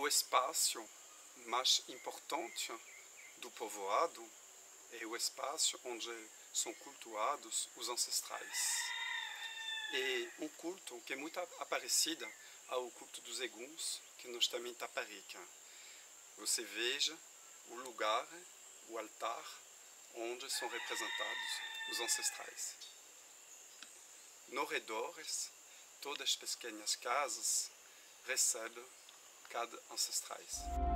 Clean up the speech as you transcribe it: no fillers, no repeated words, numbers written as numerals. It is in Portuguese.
o espaço mais importante do povoado é o espaço onde são cultuados os ancestrais. É um culto que é muito parecido ao culto dos eguns que nós temos em Taparica. Você veja o lugar, o altar, onde são representados os ancestrais. Nos redores, todas as pequenas casas recebem cada ancestrais.